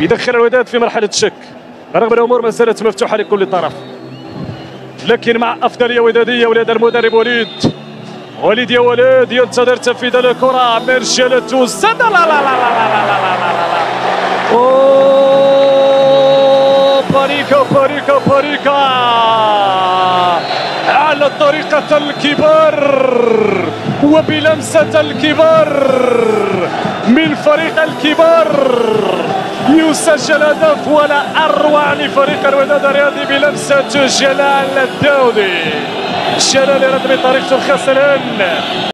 يدخل الوداد في مرحلة الشك رغم الأمور ما زالت مفتوحة لكل طرف، لكن مع أفضلية ودادية ولدى المدرب وليد يا وليد ينتظر تنفيذ الكرة مرشلة السد. لا لا لا لا لا لا لا لا أوه باريكا باريكا باريكا على طريقة الكبار وبلمسة الكبار من فريق الكبار يسجل هدف ولا أروع لفريق الوداد الرياضي بلمسة جلال الداودي. جلال يرد بطريقة الخسران.